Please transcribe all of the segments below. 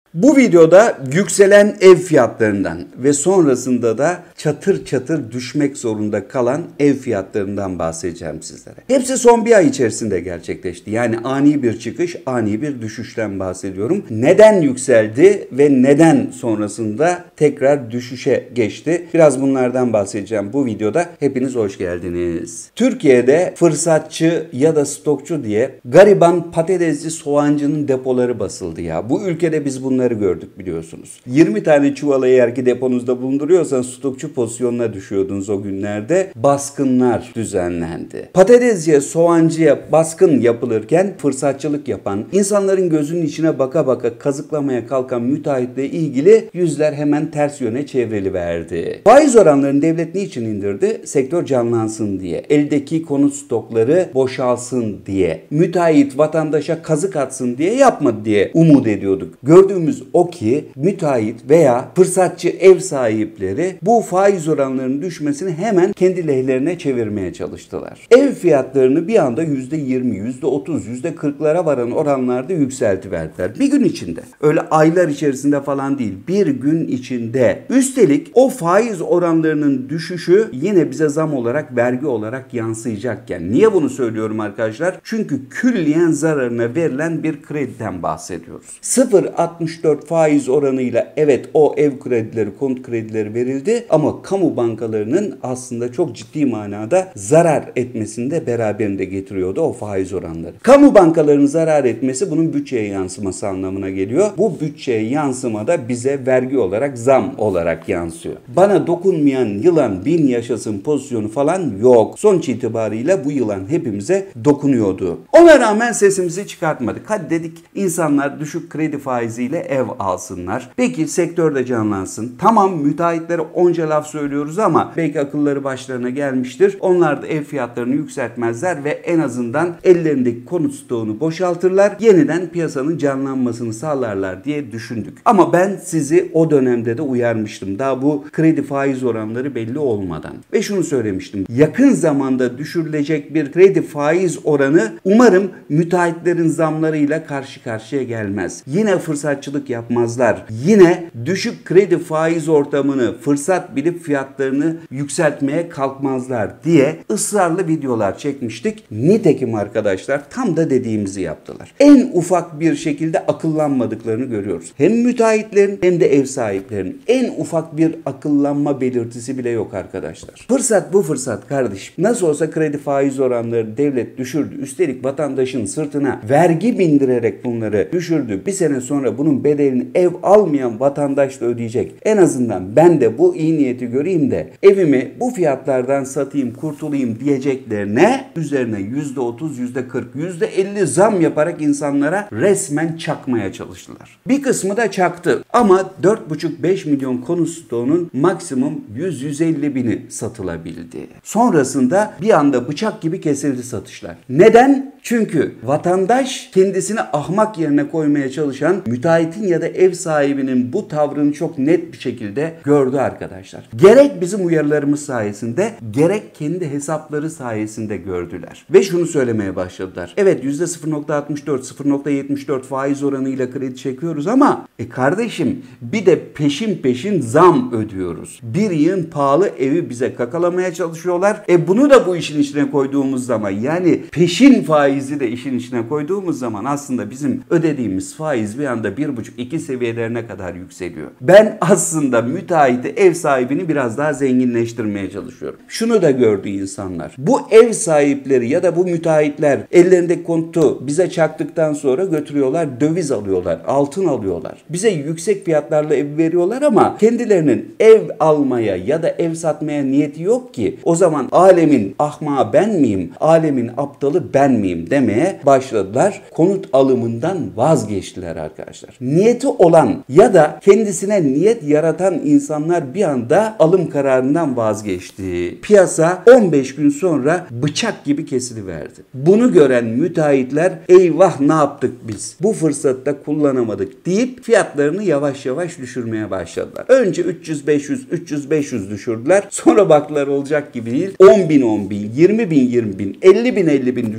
Bu videoda yükselen ev fiyatlarından ve sonrasında da çatır çatır düşmek zorunda kalan ev fiyatlarından bahsedeceğim sizlere. Hepsi son bir ay içerisinde gerçekleşti. Yani ani bir çıkış, ani bir düşüşten bahsediyorum. Neden yükseldi ve neden sonrasında tekrar düşüşe geçti? Biraz bunlardan bahsedeceğim bu videoda. Hepiniz hoş geldiniz. Türkiye'de fırsatçı ya da stokçu diye gariban patatesci soğancının depoları basıldı ya. Bu ülkede biz bunları gördük biliyorsunuz. 20 tane çuvalı eğer ki deponuzda bulunduruyorsan stokçu pozisyonuna düşüyordunuz o günlerde. Baskınlar düzenlendi. Patatesciye, soğancıya baskın yapılırken fırsatçılık yapan, insanların gözünün içine baka baka kazıklamaya kalkan müteahhitle ilgili yüzler hemen ters yöne çevriliverdi. Faiz oranlarını devlet niçin indirdi? Sektör canlansın diye. Eldeki konut stokları boşalsın diye. Müteahhit vatandaşa kazık atsın diye yapmadı diye umut ediyorduk. Gördüğümüz o ki müteahhit veya fırsatçı ev sahipleri bu faiz oranlarının düşmesini hemen kendi lehlerine çevirmeye çalıştılar. Ev fiyatlarını bir anda %20, %30, %40'lara varan oranlarda yükseltiverdiler. Bir gün içinde. Öyle aylar içerisinde falan değil. Bir gün içinde. Üstelik o faiz oranlarının düşüşü yine bize zam olarak, vergi olarak yansıyacakken. Niye bunu söylüyorum arkadaşlar? Çünkü külliyen zararına verilen bir krediden bahsediyoruz. 0,64 faiz oranıyla evet o ev kredileri, konut kredileri verildi ama kamu bankalarının aslında çok ciddi manada zarar etmesini de beraberinde getiriyordu o faiz oranları. Kamu bankalarının zarar etmesi bunun bütçeye yansıması anlamına geliyor. Bu bütçeye yansımada bize vergi olarak, zam olarak yansıyor. Bana dokunmayan yılan bin yaşasın pozisyonu falan yok. Sonuç itibariyle bu yılan hepimize dokunuyordu. Ona rağmen sesimizi çıkartmadık. Hadi dedik insanlar düşük kredi faiziyle ev alsınlar. Peki sektörde canlansın. Tamam müteahhitlere onca laf söylüyoruz ama belki akılları başlarına gelmiştir. Onlar da ev fiyatlarını yükseltmezler ve en azından ellerindeki konut stoğunu boşaltırlar. Yeniden piyasanın canlanmasını sağlarlar diye düşündük. Ama ben sizi o dönemde de uyarmıştım. Daha bu kredi faiz oranları belli olmadan. Ve şunu söylemiştim. Yakın zamanda düşürülecek bir kredi faiz oranı umarım müteahhitlerin zamlarıyla karşı karşıya gelmez. Yine fırsatçılık yapmazlar. Yine düşük kredi faiz ortamını fırsat bilip fiyatlarını yükseltmeye kalkmazlar diye ısrarlı videolar çekmiştik. Nitekim arkadaşlar tam da dediğimizi yaptılar. En ufak bir şekilde akıllanmadıklarını görüyoruz. Hem müteahhitlerin hem de ev sahiplerinin en ufak bir akıllanma belirtisi bile yok arkadaşlar. Fırsat bu fırsat kardeşim. Nasıl olsa kredi faiz oranları devlet düşürdü. Üstelik vatandaşın sırtına vergi bindirerek bunları düşürdü. Bir sene sonra bunun bedelini ev almayan vatandaş da ödeyecek. En azından ben de bu iyi niyeti göreyim de evimi bu fiyatlardan satayım, kurtulayım diyeceklerine üzerine %30, %40, %50 zam yaparak insanlara resmen çakmaya çalıştılar. Bir kısmı da çaktı. Ama 4,5-5 milyon konut stoğunun maksimum 100-150 bini satılabildi. Sonrasında bir anda bıçak gibi kesildi satışlar. Neden? Çünkü vatandaş kendisini ahmak yerine koymaya çalışan müteahhitin ya da ev sahibinin bu tavrını çok net bir şekilde gördü arkadaşlar. Gerek bizim uyarılarımız sayesinde gerek kendi hesapları sayesinde gördüler. Ve şunu söylemeye başladılar. Evet %0,64, 0,74 faiz oranıyla kredi çekiyoruz ama kardeşim bir de peşin zam ödüyoruz. Bir yığın pahalı evi bize kakalamaya çalışıyorlar. Bunu da bu işin içine koyduğumuz zaman yani peşin faizi de işin içine koyduğumuz zaman aslında bizim ödediğimiz faiz bir anda 1,5-2 seviyelerine kadar yükseliyor. Ben aslında müteahhiti, ev sahibini biraz daha zenginleştirmeye çalışıyorum. Şunu da gördü insanlar. Bu ev sahipleri ya da bu müteahhitler ellerindeki konutu bize çaktıktan sonra götürüyorlar, döviz alıyorlar, altın alıyorlar. Bize yüksek fiyatlarla ev veriyorlar ama kendilerinin ev almaya ya da ev satmaya niyeti yok ki. O zaman alemin ahmağı ben miyim? Alemin aptalı ben miyim demeye başladılar. Konut alımından vazgeçtiler arkadaşlar. Niyeti olan ya da kendisine niyet yaratan insanlar bir anda alım kararından vazgeçti. Piyasa 15 gün sonra bıçak gibi kesiliverdi. Bunu gören müteahhitler eyvah ne yaptık biz? Bu fırsatta kullanamadık deyip fiyatlarını yavaş yavaş düşürmeye başladılar. Önce 300-500 düşürdüler. Sonra baktılar olacak gibi değil. 10 bin, 20 bin, 50 bin düşürmeye başladılar.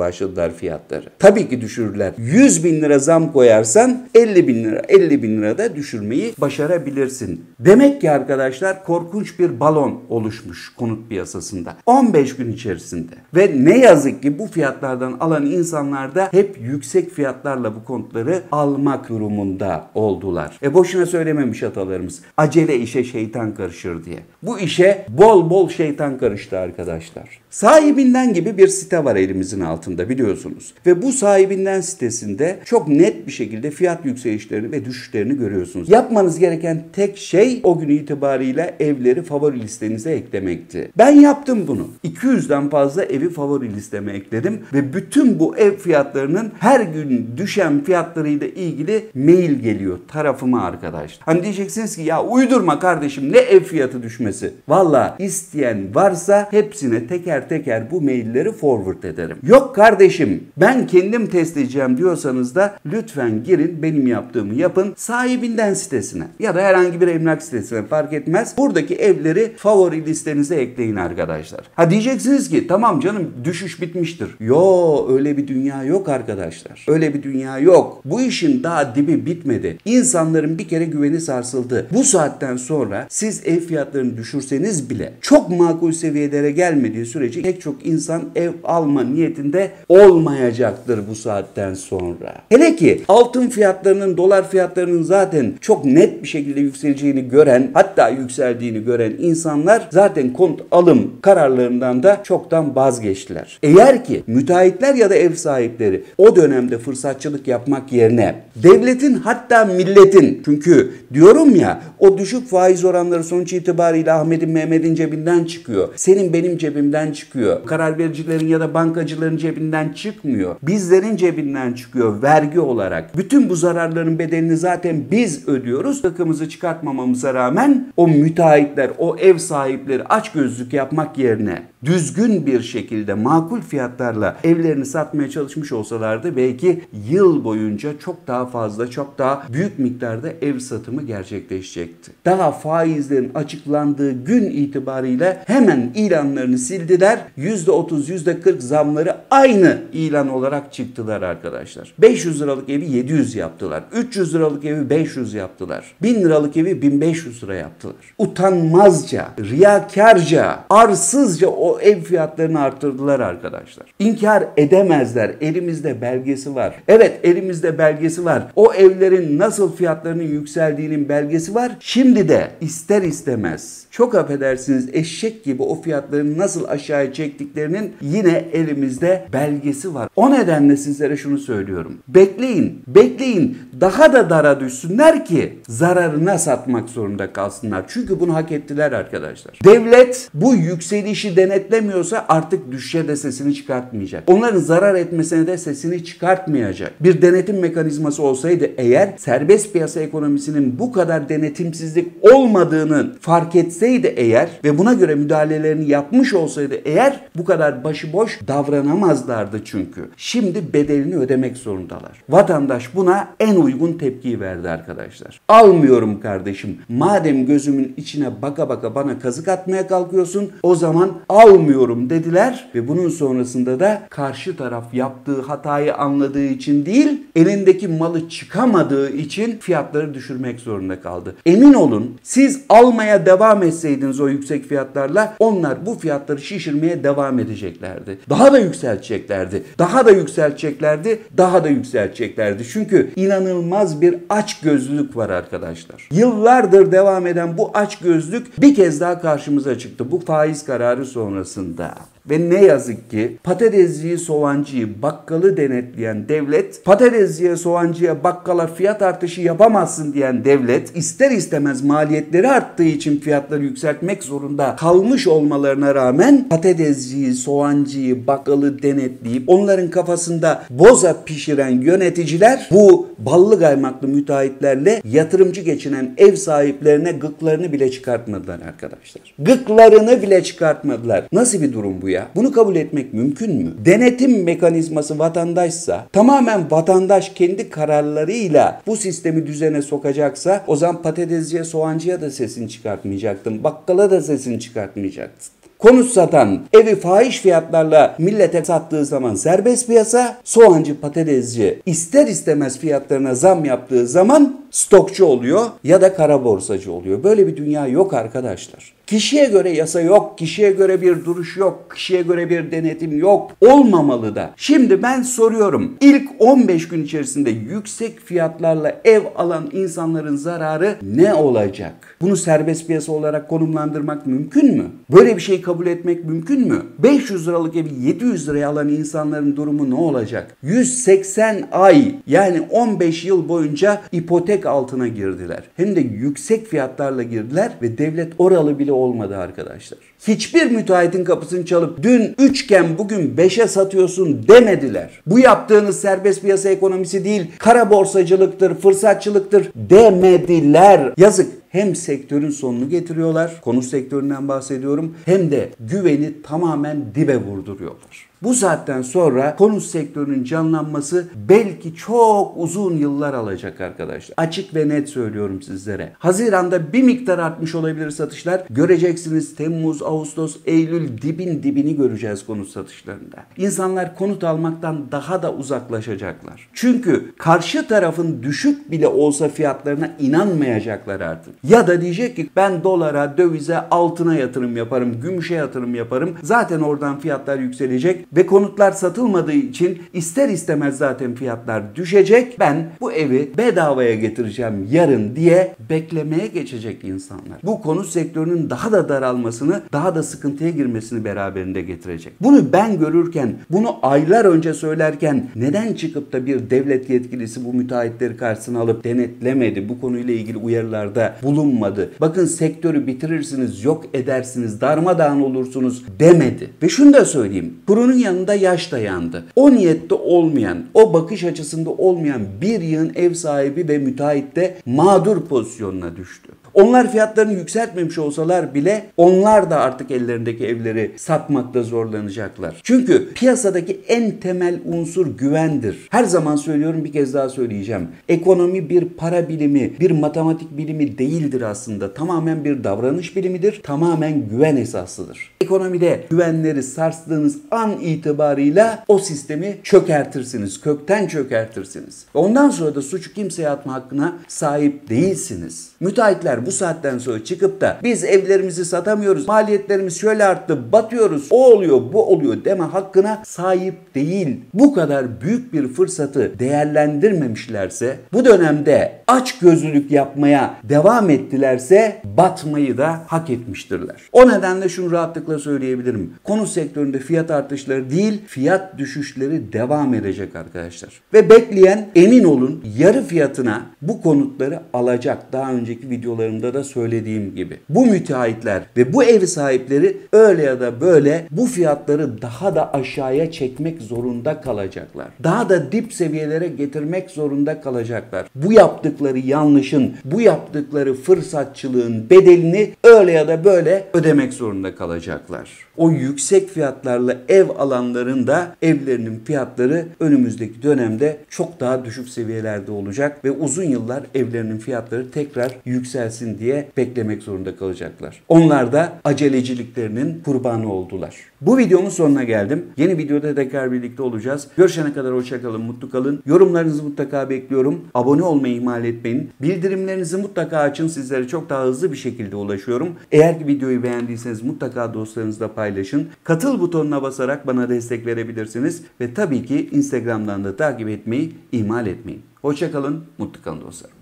başladılar fiyatları. Tabii ki düşürürler. 100 bin lira zam koyarsan 50 bin lira, 50 bin lira da düşürmeyi başarabilirsin. Demek ki arkadaşlar korkunç bir balon oluşmuş konut piyasasında. 15 gün içerisinde. Ve ne yazık ki bu fiyatlardan alan insanlar da hep yüksek fiyatlarla bu konutları almak durumunda oldular. Boşuna söylememiş atalarımız. Acele işe şeytan karışır diye. Bu işe bol bol şeytan karıştı arkadaşlar. Sahibinden gibi bir site var elimizin altında biliyorsunuz. Ve bu sahibinden sitesinde çok net bir şekilde fiyat yükselişlerini ve düşüşlerini görüyorsunuz. Yapmanız gereken tek şey o gün itibariyle evleri favori listenize eklemekti. Ben yaptım bunu. 200'den fazla evi favori listeme ekledim ve bütün bu ev fiyatlarının her gün düşen fiyatlarıyla ilgili mail geliyor tarafıma arkadaşlar. Hani diyeceksiniz ki ya uydurma kardeşim ne ev fiyatı düşmesi. Valla isteyen varsa hepsine teker teker bu mailleri forward ederim. Yok kardeşim ben kendim test edeceğim diyorsanız da lütfen girin benim yaptığımı yapın sahibinden sitesine ya da herhangi bir emlak sitesine fark etmez. Buradaki evleri favori listenize ekleyin arkadaşlar. Ha diyeceksiniz ki tamam canım düşüş bitmiştir. Yo öyle bir dünya yok arkadaşlar. Öyle bir dünya yok. Bu işin daha dibi bitmedi. İnsanların bir kere güveni sarsıldı. Bu saatten sonra siz ev fiyatlarını düşürseniz bile çok makul seviyelere gelmediği sürece pek çok insan ev alma niyetinde olmayacaktır bu saatten sonra. Hele ki altın fiyatlarının, dolar fiyatlarının zaten çok net bir şekilde yükseleceğini gören, hatta yükseldiğini gören insanlar zaten konut alım kararlarından da çoktan vazgeçtiler. Eğer ki müteahhitler ya da ev sahipleri o dönemde fırsatçılık yapmak yerine devletin hatta milletin, çünkü diyorum ya o düşük faiz oranları sonuç itibariyle Ahmet'in Mehmet'in cebinden çıkıyor. Senin benim cebimden çıkıyor. Karar vericilerin ya da bankacıların cebinden çıkmıyor. Bizlerin cebinden çıkıyor vergi olarak. Bütün bu zararların bedelini zaten biz ödüyoruz. Takımızı çıkartmamamıza rağmen o müteahhitler, o ev sahipleri açgözlük yapmak yerine düzgün bir şekilde makul fiyatlarla evlerini satmaya çalışmış olsalardı belki yıl boyunca çok daha fazla, çok daha büyük miktarda ev satımı gerçekleşecekti. Daha faizlerin açıklandığı gün itibariyle hemen ilanlarını sildiler. %30, %40 zamları aynı ilan olarak çıktılar arkadaşlar. 500 liralık evi 700 yaptılar. 300 liralık evi 500 yaptılar. 1000 liralık evi 1500 lira yaptılar. Utanmazca, riyakarca, arsızca o ev fiyatlarını arttırdılar arkadaşlar. İnkar edemezler. Elimizde belgesi var. Evet elimizde belgesi var. O evlerin nasıl fiyatlarının yükseldiğinin belgesi var. Şimdi de ister istemez çok affedersiniz eşek gibi o fiyatların nasıl aşağıya çektiklerinin yine elimizde belgesi var. O nedenle sizlere şunu söylüyorum. Bekleyin, bekleyin. Daha da dara düşsünler ki zararına satmak zorunda kalsınlar. Çünkü bunu hak ettiler arkadaşlar. Devlet bu yükselişi denetlemiyorsa artık düşüşe de sesini çıkartmayacak. Onların zarar etmesine de sesini çıkartmayacak. Bir denetim mekanizması olsaydı eğer serbest piyasa ekonomisinin bu kadar denetimsizlik olmadığını fark etseydi eğer ve buna göre müdahalelerini yapmış olsaydı eğer bu kadar başıboş davranamazlardı çünkü. Şimdi bedelini ödemek zorundalar. Vatandaş buna en uygun tepkiyi verdi arkadaşlar. Almıyorum kardeşim. Madem gözümün içine baka baka bana kazık atmaya kalkıyorsun o zaman almıyorum dediler ve bunun sonrasında da karşı taraf yaptığı hatayı anladığı için değil elindeki malı çıkamadığı için fiyatları düşürmek zorunda kaldı. Emin olun siz almaya devam etseydiniz o yüksek fiyatlarla onlar bu fiyatları şişirmeye devam edeceklerdi. Daha da yükselteceklerdi. Daha da yükselteceklerdi. Daha da yükselteceklerdi. Çünkü inanılmaz bir açgözlülük var arkadaşlar. Yıllardır devam eden bu açgözlülük bir kez daha karşımıza çıktı. Bu faiz kararı sonrasında. Ve ne yazık ki patatesciyi, soğancıyı, bakkalı denetleyen devlet, patatesciye, soğancıya, bakkala fiyat artışı yapamazsın diyen devlet, ister istemez maliyetleri arttığı için fiyatları yükseltmek zorunda kalmış olmalarına rağmen patatesciyi, soğancıyı, bakkalı denetleyip onların kafasında boza pişiren yöneticiler bu ballı kaymaklı müteahhitlerle yatırımcı geçinen ev sahiplerine gıklarını bile çıkartmadılar arkadaşlar. Gıklarını bile çıkartmadılar. Nasıl bir durum bu ya? Bunu kabul etmek mümkün mü? Denetim mekanizması vatandaşsa, tamamen vatandaş kendi kararlarıyla bu sistemi düzene sokacaksa o zaman patatesciye, soğancıya da sesini çıkartmayacaktın. Bakkala da sesini çıkartmayacaktın. Konut satan evi fahiş fiyatlarla millete sattığı zaman serbest piyasa, soğancı, patatesci ister istemez fiyatlarına zam yaptığı zaman stokçu oluyor ya da kara borsacı oluyor. Böyle bir dünya yok arkadaşlar. Kişiye göre yasa yok, kişiye göre bir duruş yok, kişiye göre bir denetim yok. Olmamalı da. Şimdi ben soruyorum. İlk 15 gün içerisinde yüksek fiyatlarla ev alan insanların zararı ne olacak? Bunu serbest piyasa olarak konumlandırmak mümkün mü? Böyle bir şey kabul etmek mümkün mü? 500 liralık evi 700 liraya alan insanların durumu ne olacak? 180 ay yani 15 yıl boyunca ipotek altına girdiler. Hem de yüksek fiyatlarla girdiler ve devlet oralı bile olmadı arkadaşlar. Hiçbir müteahhitin kapısını çalıp dün 3'ken bugün 5'e satıyorsun demediler. Bu yaptığınız serbest piyasa ekonomisi değil, kara borsacılıktır, fırsatçılıktır demediler. Yazık. Hem sektörün sonunu getiriyorlar, konut sektöründen bahsediyorum, hem de güveni tamamen dibe vurduruyorlar. Bu saatten sonra konut sektörünün canlanması belki çok uzun yıllar alacak arkadaşlar. Açık ve net söylüyorum sizlere. Haziran'da bir miktar artmış olabilir satışlar. Göreceksiniz Temmuz, Ağustos, Eylül dibini göreceğiz konut satışlarında. İnsanlar konut almaktan daha da uzaklaşacaklar. Çünkü karşı tarafın düşük bile olsa fiyatlarına inanmayacaklar artık. Ya da diyecek ki ben dolara, dövize, altına yatırım yaparım, gümüşe yatırım yaparım. Zaten oradan fiyatlar yükselecek ve konutlar satılmadığı için ister istemez zaten fiyatlar düşecek. Ben bu evi bedavaya getireceğim yarın diye beklemeye geçecek insanlar. Bu konut sektörünün daha da daralmasını, daha da sıkıntıya girmesini beraberinde getirecek. Bunu ben görürken, bunu aylar önce söylerken neden çıkıp da bir devlet yetkilisi bu müteahhitleri karşısına alıp denetlemedi? Bu konuyla ilgili uyarılarda bulunmadı. Bakın sektörü bitirirsiniz, yok edersiniz, darmadağın olursunuz demedi. Ve şunu da söyleyeyim. Kurunun yanında yaş da yandı. O niyette olmayan, o bakış açısında olmayan bir yığın ev sahibi ve müteahhit de mağdur pozisyonuna düştü. Onlar fiyatlarını yükseltmemiş olsalar bile onlar da artık ellerindeki evleri satmakta zorlanacaklar. Çünkü piyasadaki en temel unsur güvendir. Her zaman söylüyorum, bir kez daha söyleyeceğim. Ekonomi bir para bilimi, bir matematik bilimi değildir aslında. Tamamen bir davranış bilimidir. Tamamen güven esaslıdır. Ekonomide güvenleri sarstığınız an itibarıyla o sistemi çökertirsiniz. Kökten çökertirsiniz. Ondan sonra da suçu kimseye atma hakkına sahip değilsiniz. Müteahhitler bu saatten sonra çıkıp da biz evlerimizi satamıyoruz, maliyetlerimiz şöyle arttı, batıyoruz, o oluyor, bu oluyor deme hakkına sahip değil. Bu kadar büyük bir fırsatı değerlendirmemişlerse, bu dönemde açgözlülük yapmaya devam ettilerse batmayı da hak etmiştirler. O nedenle şunu rahatlıkla söyleyebilirim. Konut sektöründe fiyat artışları değil, fiyat düşüşleri devam edecek arkadaşlar. Ve bekleyen, emin olun, yarı fiyatına bu konutları alacak. Daha önceki videolarımda da söylediğim gibi. Bu müteahhitler ve bu ev sahipleri öyle ya da böyle bu fiyatları daha da aşağıya çekmek zorunda kalacaklar. Daha da dip seviyelere getirmek zorunda kalacaklar. Bu yaptıkları yanlışın, bu yaptıkları fırsatçılığın bedelini öyle ya da böyle ödemek zorunda kalacaklar. O yüksek fiyatlarla ev alanların da evlerinin fiyatları önümüzdeki dönemde çok daha düşük seviyelerde olacak ve uzun yıllar evlerinin fiyatları tekrar yükselsin diye beklemek zorunda kalacaklar. Onlar da aceleciliklerinin kurbanı oldular. Bu videomun sonuna geldim. Yeni videoda tekrar birlikte olacağız. Görüşene kadar hoşça kalın, mutlu kalın. Yorumlarınızı mutlaka bekliyorum. Abone olmayı ihmal etmeyin. Bildirimlerinizi mutlaka açın. Sizlere çok daha hızlı bir şekilde ulaşıyorum. Eğer ki videoyu beğendiyseniz mutlaka dostlarınızla paylaşın. Katıl butonuna basarak bana destek verebilirsiniz. Ve tabii ki Instagram'dan da takip etmeyi ihmal etmeyin. Hoşça kalın, mutlu kalın dostlarım.